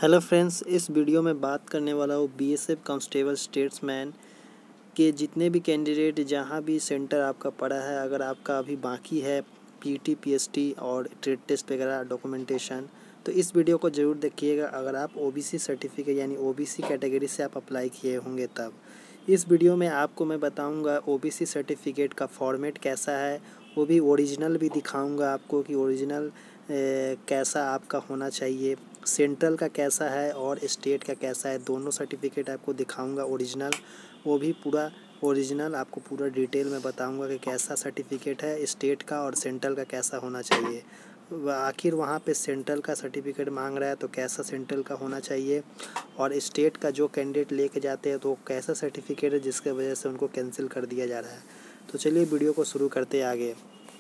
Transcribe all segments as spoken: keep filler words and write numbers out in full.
Hello friends, इस video में बात करने वाला हूँ बीएसएफ कांस्टेबल स्टेट्समैन के जितने भी कैंडिडेट जहाँ भी सेंटर आपका पड़ा है, अगर आपका अभी बाकी है पीटी, पीएसटी और ट्रेड टेस्ट वगैरह डॉक्यूमेंटेशन, तो इस वीडियो को ज़रूर देखिएगा। अगर आप ओबीसी सर्टिफिकेट यानी ओबीसी कैटेगरी से आप अप्लाई किए होंगे तब इस वीडियो में आपको मैं बताऊंगा ओबीसी सर्टिफिकेट का फॉर्मेट कैसा है, वो भी ओरिजिनल भी दिखाऊंगा आपको कि ओरिजिनल कैसा आपका होना चाहिए, सेंट्रल का कैसा है और स्टेट का कैसा है, दोनों सर्टिफिकेट आपको दिखाऊंगा ओरिजिनल, वो भी पूरा ओरिजिनल आपको पूरा डिटेल में बताऊंगा कि कैसा सर्टिफिकेट है स्टेट का और सेंट्रल का कैसा होना चाहिए। आखिर वहाँ पे सेंट्रल का सर्टिफिकेट मांग रहा है तो कैसा सेंट्रल का होना चाहिए, और स्टेट का जो कैंडिडेट लेके जाते हैं तो कैसा सर्टिफिकेट है जिसके वजह से उनको कैंसिल कर दिया जा रहा है। तो चलिए वीडियो को शुरू करते हैं आगे।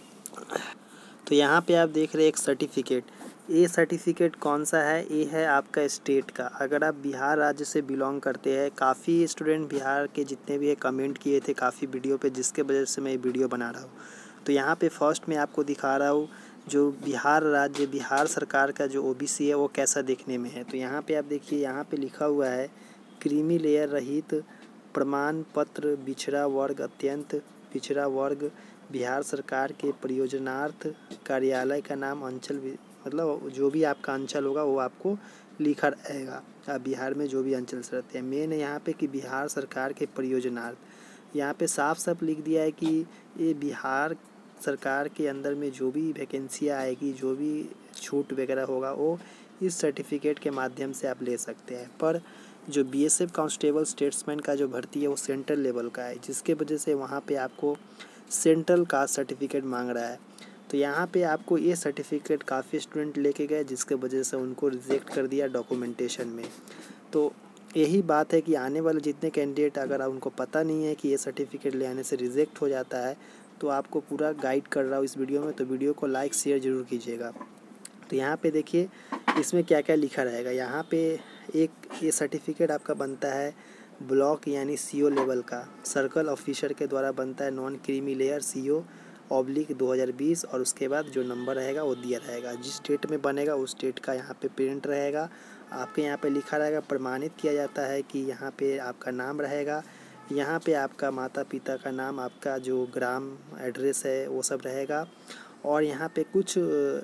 तो यहाँ पे आप देख रहे हैं एक सर्टिफिकेट, ये सर्टिफिकेट कौन सा है? ये है आपका स्टेट का। अगर आप बिहार राज्य से बिलोंग करते हैं, काफ़ी स्टूडेंट बिहार के जितने भी है कमेंट किए थे काफ़ी वीडियो पे, जिसके वजह से मैं ये वीडियो बना रहा हूँ। तो यहाँ पे फर्स्ट में आपको दिखा रहा हूँ जो बिहार राज्य बिहार सरकार का जो ओबीसी है वो कैसा देखने में है। तो यहाँ पे आप देखिए, यहाँ पे लिखा हुआ है क्रीमी लेयर रहित प्रमाण पत्र पिछड़ा वर्ग अत्यंत पिछड़ा वर्ग बिहार सरकार के परियोजनार्थ कार्यालय का नाम अंचल, मतलब जो भी आपका अंचल होगा वो आपको लिखा रहेगा। आप बिहार में जो भी अंचल से रहते हैं, मेन है यहाँ पे कि बिहार सरकार के परियोजनार्थ, यहाँ पे साफ साफ लिख दिया है कि ये बिहार सरकार के अंदर में जो भी वैकेंसियाँ आएगी, जो भी छूट वगैरह होगा वो इस सर्टिफिकेट के माध्यम से आप ले सकते हैं। पर जो बीएसएफ कांस्टेबल स्टेट्समैन का जो भर्ती है वो सेंट्रल लेवल का है, जिसके वजह से वहाँ पे आपको सेंट्रल कास्ट सर्टिफिकेट मांग रहा है। तो यहाँ पे आपको ये सर्टिफिकेट काफ़ी स्टूडेंट लेके गए, जिसके वजह से उनको रिजेक्ट कर दिया डॉक्यूमेंटेशन में। तो यही बात है कि आने वाले जितने कैंडिडेट अगर उनको पता नहीं है कि ये सर्टिफिकेट ले आने से रिजेक्ट हो जाता है, तो आपको पूरा गाइड कर रहा हूँ इस वीडियो में, तो वीडियो को लाइक शेयर ज़रूर कीजिएगा। तो यहाँ पे देखिए इसमें क्या क्या लिखा रहेगा। यहाँ पे एक ये सर्टिफिकेट आपका बनता है ब्लॉक यानी सीओ लेवल का, सर्कल ऑफिसर के द्वारा बनता है, non creamy layer CO oblique दो हज़ार बीस, और उसके बाद जो नंबर रहेगा वो दिया रहेगा। जिस डेट में बनेगा उस डेट का यहाँ पे प्रिंट रहेगा, आपके यहाँ पे लिखा रहेगा। प्रमाणित किया जाता है कि यहाँ पे आपका नाम रहेगा, यहाँ पे आपका माता पिता का नाम, आपका जो ग्राम एड्रेस है वो सब रहेगा, और यहाँ पे कुछ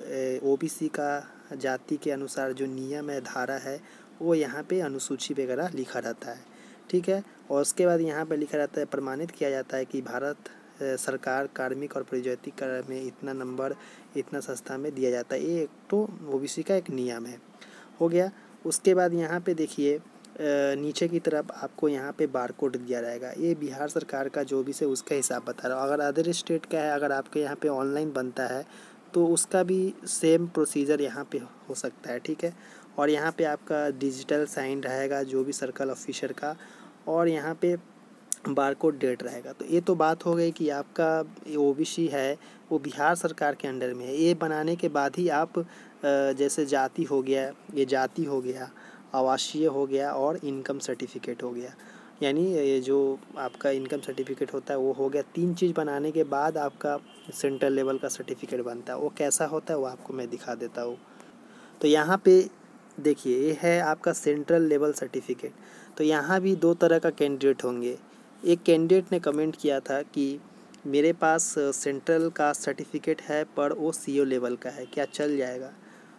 ओबीसी का जाति के अनुसार जो नियम है, धारा है, वो यहाँ पे अनुसूची वगैरह लिखा रहता है, ठीक है। और उसके बाद यहाँ पे लिखा रहता है, प्रमाणित किया जाता है कि भारत सरकार कार्मिक और प्रयोज्यिक कर में इतना नंबर इतना सस्ता में दिया जाता है। ये एक तो ओबीसी का एक नियम है, हो गया। उसके बाद यहाँ पे देखिए नीचे की तरफ आपको यहाँ पे बारकोड दिया रहेगा, ये बिहार सरकार का जो भी से उसका हिसाब बता रहा हूँ। अगर अदर स्टेट का है, अगर आपके यहाँ पे ऑनलाइन बनता है तो उसका भी सेम प्रोसीजर यहाँ पे हो सकता है, ठीक है। और यहाँ पे आपका डिजिटल साइन रहेगा जो भी सर्कल ऑफिसर का, और यहाँ पे बारकोड डेट रहेगा। तो ये तो बात हो गई कि आपका ओबीसी है वो बिहार सरकार के अंडर में है। ये बनाने के बाद ही आप जैसे जाति हो गया, ये जाति हो गया, आवासीय हो गया और इनकम सर्टिफिकेट हो गया, यानी ये जो आपका इनकम सर्टिफिकेट होता है वो हो गया। तीन चीज़ बनाने के बाद आपका सेंट्रल लेवल का सर्टिफिकेट बनता है। वो कैसा होता है वो आपको मैं दिखा देता हूँ। तो यहाँ पे देखिए ये है आपका सेंट्रल लेवल सर्टिफिकेट। तो यहाँ भी दो तरह का कैंडिडेट होंगे। एक कैंडिडेट ने कमेंट किया था कि मेरे पास सेंट्रल का सर्टिफिकेट है पर वो सीओ लेवल का है, क्या चल जाएगा?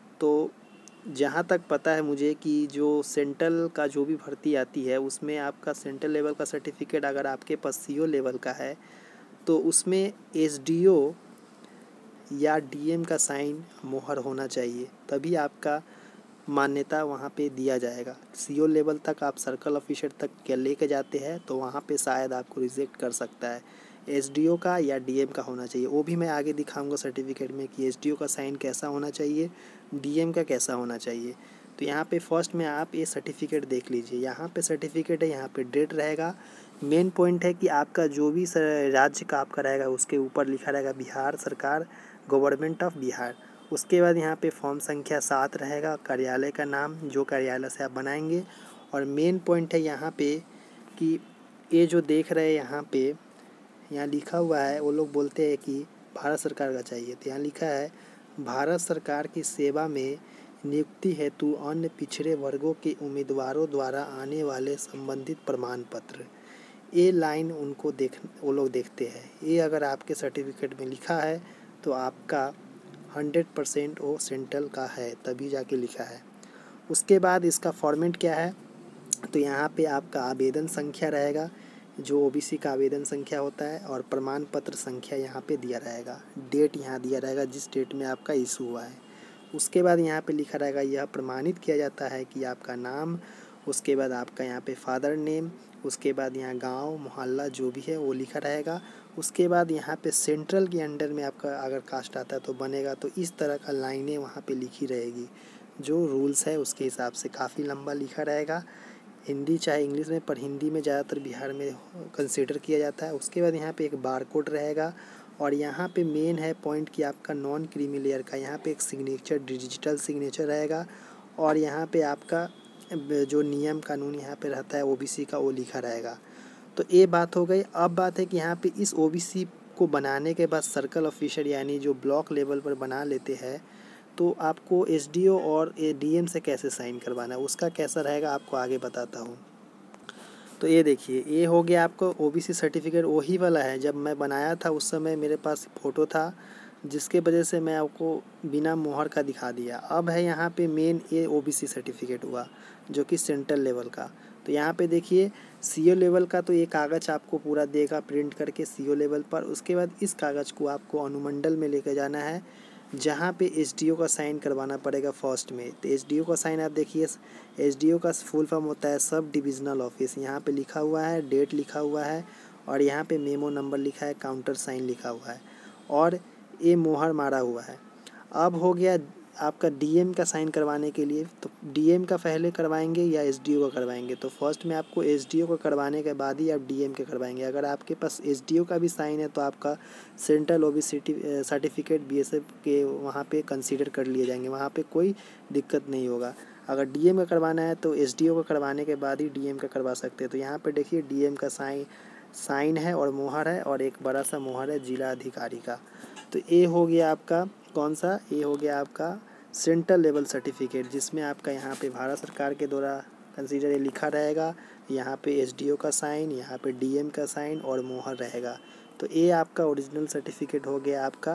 तो जहाँ तक पता है मुझे कि जो सेंट्रल का जो भी भर्ती आती है उसमें आपका सेंट्रल लेवल का सर्टिफिकेट अगर आपके पास सीओ लेवल का है तो उसमें एसडीओ या डीएम का साइन मोहर होना चाहिए, तभी आपका मान्यता वहाँ पे दिया जाएगा। सीओ लेवल तक आप सर्कल ऑफिसर तक क्या लेके जाते हैं तो वहाँ पे शायद आपको रिजेक्ट कर सकता है। एसडीओ का या डीएम का होना चाहिए, वो भी मैं आगे दिखाऊंगा सर्टिफिकेट में कि एसडीओ का साइन कैसा होना चाहिए, डीएम का कैसा होना चाहिए। तो यहाँ पे फर्स्ट में आप ये सर्टिफिकेट देख लीजिए। यहाँ पे सर्टिफिकेट है, यहाँ पे डेट रहेगा। मेन पॉइंट है कि आपका जो भी राज्य का आपका रहेगा उसके ऊपर लिखा रहेगा बिहार सरकार, गवर्नमेंट ऑफ बिहार। उसके बाद यहाँ पे फॉर्म संख्या सात रहेगा, कार्यालय का नाम जो कार्यालय से आप बनाएंगे। और मेन पॉइंट है यहाँ पे कि ये जो देख रहे हैं यहाँ पे यहाँ लिखा हुआ है, वो लोग बोलते हैं कि भारत सरकार का चाहिए, तो यहाँ लिखा है भारत सरकार की सेवा में नियुक्ति हेतु अन्य पिछड़े वर्गों के उम्मीदवारों द्वारा आने वाले संबंधित प्रमाण पत्र। ये लाइन उनको देख वो लोग देखते हैं। ये अगर आपके सर्टिफिकेट में लिखा है तो आपका हंड्रेड परसेंट वो सेंट्रल का है, तभी जाके लिखा है। उसके बाद इसका फॉर्मेट क्या है, तो यहाँ पे आपका आवेदन संख्या रहेगा, जो ओबीसी का आवेदन संख्या होता है, और प्रमाण पत्र संख्या यहाँ पे दिया रहेगा, डेट यहाँ दिया रहेगा जिस डेट में आपका इशू हुआ है। उसके बाद यहाँ पे लिखा रहेगा, यह प्रमाणित किया जाता है कि आपका नाम, उसके बाद आपका यहाँ पे फादर नेम, उसके बाद यहाँ गांव मोहल्ला जो भी है वो लिखा रहेगा। उसके बाद यहाँ पे सेंट्रल के अंडर में आपका अगर कास्ट आता है तो बनेगा, तो इस तरह का लाइनें वहाँ पे लिखी रहेगी, जो रूल्स है उसके हिसाब से काफ़ी लंबा लिखा रहेगा, हिंदी चाहे इंग्लिश में, पर हिंदी में ज़्यादातर बिहार में कंसिडर किया जाता है। उसके बाद यहाँ पे एक बार कोड रहेगा, और यहाँ पे मेन है पॉइंट कि आपका नॉन क्रीमी लेयर का यहाँ पे एक सिग्नेचर, डिजिटल सिग्नेचर रहेगा, और यहाँ पे आपका जो नियम कानून यहाँ पे रहता है ओबीसी का वो लिखा रहेगा। तो ये बात हो गई। अब बात है कि यहाँ पे इस ओबीसी को बनाने के बाद सर्कल ऑफिसर यानी जो ब्लॉक लेवल पर बना लेते हैं, तो आपको एसडीओ और डीएम से कैसे साइन करवाना है, उसका कैसा रहेगा आपको आगे बताता हूँ। तो ये देखिए, ये हो गया आपको ओबीसी सर्टिफिकेट, वही वाला है जब मैं बनाया था उस समय मेरे पास फ़ोटो था, जिसके वजह से मैं आपको बिना मोहर का दिखा दिया। अब है यहाँ पे मेन ये ओबीसी सर्टिफिकेट हुआ, जो कि सेंट्रल लेवल का। तो यहाँ पे देखिए सीओ लेवल का, तो ये कागज़ आपको पूरा देगा प्रिंट करके सीओ लेवल पर। उसके बाद इस कागज़ को आपको अनुमंडल में लेकर जाना है, जहाँ पे एसडीओ का साइन करवाना पड़ेगा फर्स्ट में। तो एसडीओ का साइन आप देखिए, एसडीओ का फुल फॉर्म होता है सब डिविजनल ऑफिस, यहाँ पे लिखा हुआ है, डेट लिखा हुआ है, और यहाँ पे मेमो नंबर लिखा है, काउंटर साइन लिखा हुआ है, और ये मोहर मारा हुआ है। अब हो गया आपका डीएम का साइन करवाने के लिए, तो डीएम का पहले करवाएंगे या एसडीओ का करवाएंगे, तो फर्स्ट में आपको एसडीओ का करवाने के बाद ही आप डीएम के करवाएंगे। अगर आपके पास एसडीओ का भी साइन है तो आपका सेंट्रल ओबीसी सर्टिफिकेट बीएसएफ के वहाँ पे कंसीडर कर लिए जाएंगे, वहाँ पे कोई दिक्कत नहीं होगा। अगर डीएम का करवाना है तो एसडीओ का करवाने के बाद ही डीएम का करवा सकते हैं। तो यहाँ पे देखिए डीएम का साइन साइन है और मोहर है, और एक बड़ा सा मोहर है जिला अधिकारी का। तो ये हो गया आपका कौन सा, ये हो गया आपका सेंट्रल लेवल सर्टिफिकेट, जिसमें आपका यहाँ पे भारत सरकार के द्वारा कंसीडर लिखा रहेगा, यहाँ पे एसडीओ का साइन, यहाँ पे डीएम का साइन और मोहर रहेगा। तो ये आपका ओरिजिनल सर्टिफिकेट हो गया आपका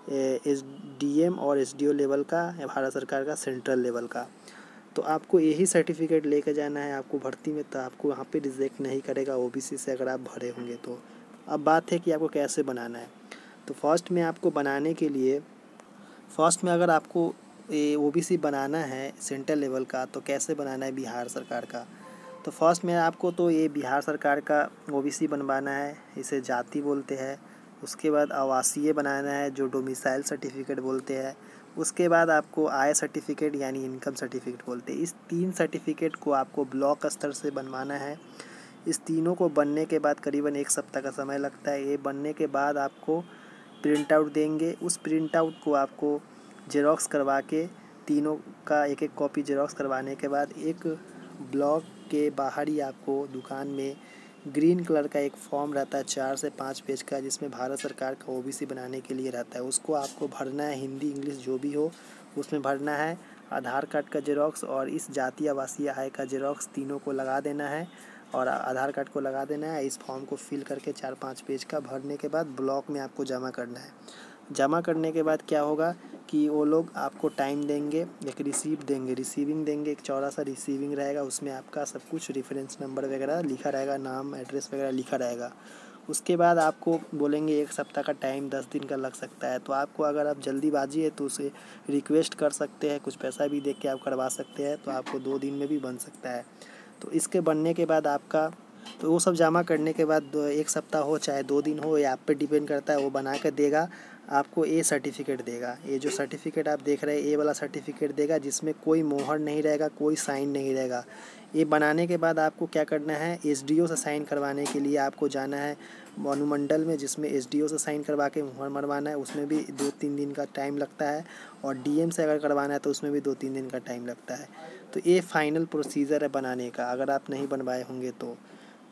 एस डीएम और एसडीओ लेवल का, भारत सरकार का सेंट्रल लेवल का। तो आपको यही सर्टिफिकेट लेकर जाना है आपको भर्ती में, तो आपको वहाँ पे रिजेक्ट नहीं करेगा ओबीसी से अगर आप भरे होंगे तो। अब बात है कि आपको कैसे बनाना है। तो फर्स्ट में आपको बनाने के लिए, फर्स्ट में अगर आपको ये ओबीसी बनाना है सेंट्रल लेवल का, तो कैसे बनाना है बिहार सरकार का। तो फर्स्ट में आपको तो ये बिहार सरकार का ओबीसी बनवाना है, इसे जाति बोलते हैं। उसके बाद आवासीय बनाना है, जो डोमिसाइल सर्टिफिकेट बोलते हैं। उसके बाद आपको आय सर्टिफिकेट यानी इनकम सर्टिफिकेट बोलते हैं। इस तीन सर्टिफिकेट को आपको ब्लॉक स्तर से बनवाना है। इस तीनों को बनने के बाद करीबन एक सप्ताह का समय लगता है। ये बनने के बाद आपको प्रिंट आउट देंगे, उस प्रिंट आउट को आपको जेरॉक्स करवा के, तीनों का एक एक कॉपी जेरॉक्स करवाने के बाद एक ब्लॉक के बाहर ही आपको दुकान में ग्रीन कलर का एक फॉर्म रहता है चार से पाँच पेज का, जिसमें भारत सरकार का ओबीसी बनाने के लिए रहता है। उसको आपको भरना है, हिंदी इंग्लिश जो भी हो उसमें भरना है। आधार कार्ड का जेरॉक्स और इस जाति आवासीय आय का जेरॉक्स तीनों को लगा देना है, और आधार कार्ड को लगा देना है। इस फॉर्म को फिल करके चार पाँच पेज का भरने के बाद ब्लॉक में आपको जमा करना है। जमा करने के बाद क्या होगा कि वो लोग आपको टाइम देंगे, एक रिसीप्ट देंगे, रिसीविंग देंगे, एक चौड़ा सा रिसीविंग रहेगा, उसमें आपका सब कुछ रेफरेंस नंबर वगैरह लिखा रहेगा, नाम एड्रेस वगैरह लिखा रहेगा। उसके बाद आपको बोलेंगे एक सप्ताह का टाइम, दस दिन का लग सकता है। तो आपको अगर आप जल्दीबाजी है तो उसे रिक्वेस्ट कर सकते हैं, कुछ पैसा भी दे के आप करवा सकते हैं, तो आपको दो दिन में भी बन सकता है। तो इसके बनने के बाद आपका, तो वो सब जमा करने के बाद एक सप्ताह हो चाहे दो दिन हो, ये आप पे डिपेंड करता है। वो बना कर देगा आपको, ए सर्टिफिकेट देगा। ये जो सर्टिफिकेट आप देख रहे हैं ए वाला सर्टिफिकेट देगा, जिसमें कोई मोहर नहीं रहेगा, कोई साइन नहीं रहेगा। ये बनाने के बाद आपको क्या करना है, एसडीओ से साइन करवाने के लिए आपको जाना है अनुमंडल में, जिसमें एसडीओ से साइन करवा के मोहर मरवाना है। उसमें भी दो तीन दिन का टाइम लगता है, और डीएम से अगर करवाना है तो उसमें भी दो तीन दिन का टाइम लगता है। तो ये फाइनल प्रोसीजर है बनाने का, अगर आप नहीं बनवाए होंगे तो।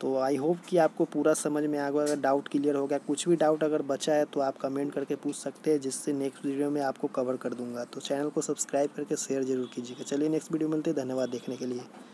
तो आई होप कि आपको पूरा समझ में आ गया। अगर डाउट क्लियर हो गया, कुछ भी डाउट अगर बचा है तो आप कमेंट करके पूछ सकते हैं, जिससे नेक्स्ट वीडियो में आपको कवर कर दूंगा। तो चैनल को सब्सक्राइब करके शेयर जरूर कीजिएगा। चलिए नेक्स्ट वीडियो मिलते हैं, धन्यवाद देखने के लिए।